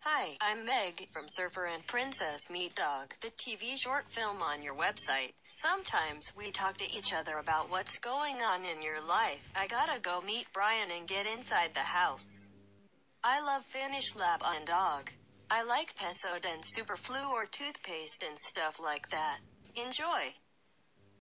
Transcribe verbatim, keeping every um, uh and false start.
Hi, I'm Meg from Surfer and Princess Meet Dog, the T V short film on your website. Sometimes we talk to each other about what's going on in your life. I gotta go meet Brian and get inside the house. I love Finnish lab and dog. I like Pesod and Superflu or toothpaste and stuff like that. Enjoy!